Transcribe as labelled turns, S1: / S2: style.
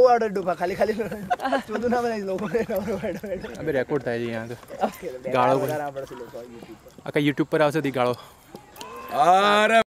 S1: order डूबा खाली खाली चोदू ना बनाई लोगों ने
S2: अबे रेकॉर्ड થાય છે અહીંયા તો ગાળો આકા YouTube પર આવશે દી ગાળો અરે